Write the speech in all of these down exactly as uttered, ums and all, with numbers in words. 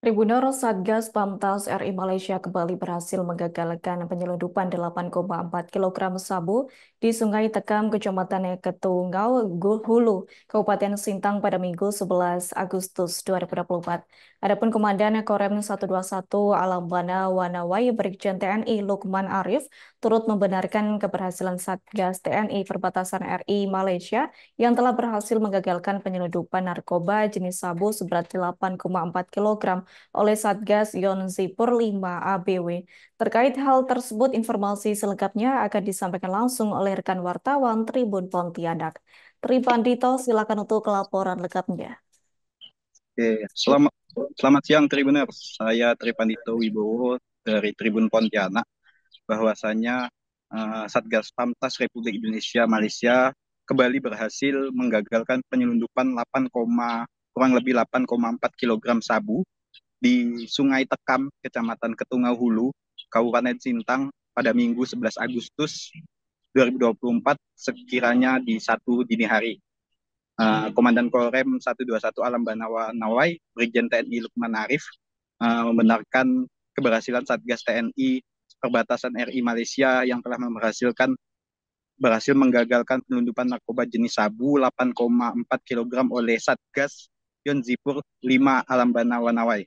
Tribunal Satgas Pamtas R I Malaysia kembali berhasil menggagalkan penyelundupan delapan koma empat kilogram sabu di Sungai Tekam, Kecamatan Ketungau, Hulu, Kabupaten Sintang pada Minggu sebelas Agustus dua ribu dua puluh empat. Adapun Komandan Korem seratus dua puluh satu Alambana Wanawai Brigjen T N I Lukman Arif turut membenarkan keberhasilan Satgas T N I Perbatasan R I Malaysia yang telah berhasil menggagalkan penyelundupan narkoba jenis sabu seberat delapan koma empat kilogram oleh Satgas Yon Zipur lima A B W. Terkait hal tersebut, informasi selengkapnya akan disampaikan langsung oleh rekan wartawan Tribun Pontianak. Tripandito, silakan untuk laporan lengkapnya. Oke, selamat selamat siang Tribuners. Saya Tripandito Wibowo dari Tribun Pontianak. Bahwasanya uh, Satgas Pamtas Republik Indonesia Malaysia kembali berhasil menggagalkan penyelundupan delapan, kurang lebih delapan koma empat kilogram sabu di Sungai Tekam, Kecamatan Ketungau Hulu, Kabupaten Sintang pada Minggu sebelas Agustus dua ribu dua puluh empat sekiranya di satu dini hari. Uh, Komandan Korem seratus dua puluh satu Alambana Wanawai, Brigjen T N I Lukman Arif uh, membenarkan keberhasilan Satgas T N I Perbatasan R I Malaysia yang telah menghasilkan berhasil menggagalkan penyelundupan narkoba jenis sabu delapan koma empat kilogram oleh Satgas Yon Zipur lima Alambana Wanawai.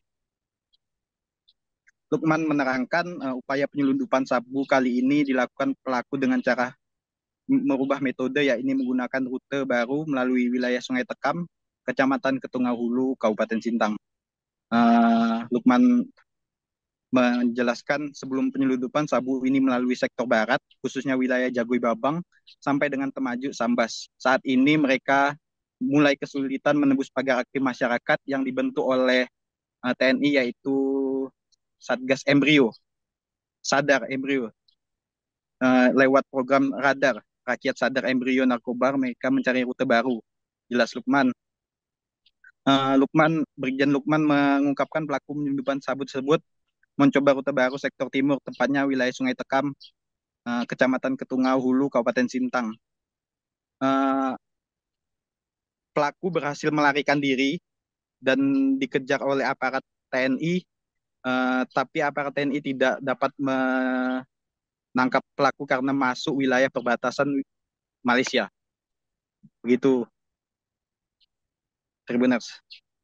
Lukman menerangkan uh, upaya penyelundupan sabu kali ini dilakukan pelaku dengan cara merubah metode, yakni menggunakan rute baru melalui wilayah Sungai Tekam, Kecamatan Ketungau Hulu, Kabupaten Sintang. Uh, Lukman menjelaskan sebelum penyelundupan sabu ini melalui sektor barat, khususnya wilayah Jagoi Babang, sampai dengan Temajuk Sambas. Saat ini mereka mulai kesulitan menembus pagar aktif masyarakat yang dibentuk oleh uh, T N I, yaitu Satgas Embrio, Sadar Embrio, uh, lewat program radar Rakyat Sadar Embrio Narkoba. Mereka mencari rute baru. Jelas Lukman. Uh, Lukman, Brigjen Lukman mengungkapkan pelaku penyelundupan sabu tersebut mencoba rute baru sektor timur, tepatnya wilayah Sungai Tekam, uh, Kecamatan Ketungau Hulu, Kabupaten Sintang. Uh, pelaku berhasil melarikan diri dan dikejar oleh aparat T N I, uh, tapi aparat T N I tidak dapat menangkap pelaku karena masuk wilayah perbatasan Malaysia. Begitu, Tribuners.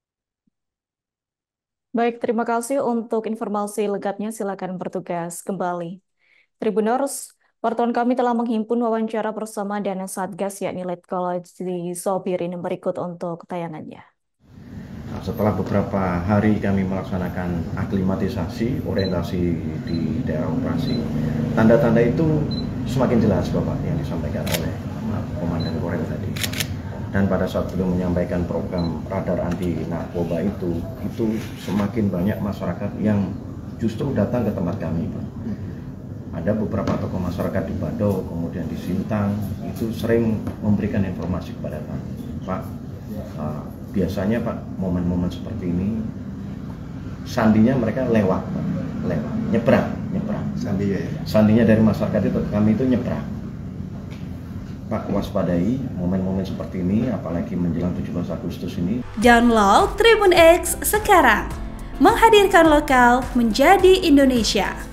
Baik, terima kasih untuk informasi lengkapnya. Silakan bertugas kembali. Tribuners, wartawan kami telah menghimpun wawancara bersama Dana Satgas, yakni Letkol Sobirin, berikut untuk tayangannya. Nah, setelah beberapa hari kami melaksanakan aklimatisasi, orientasi di daerah operasi, tanda-tanda itu semakin jelas Bapak yang disampaikan oleh Komandan Korem tadi. Dan pada saat beliau menyampaikan program radar anti narkoba itu, itu semakin banyak masyarakat yang justru datang ke tempat kami, Pak. Ada beberapa tokoh masyarakat di Bado, kemudian di Sintang, itu sering memberikan informasi kepada kami. Pak, uh, biasanya Pak, momen-momen seperti ini, sandinya mereka lewat, Pak. lewat, nyebrang, nyebrang. Sandinya ya? Sandinya dari masyarakat itu, kami itu nyebrang. Pak, waspadai momen-momen seperti ini, apalagi menjelang tujuh belas Agustus ini. Download Tribun X sekarang, menghadirkan lokal menjadi Indonesia.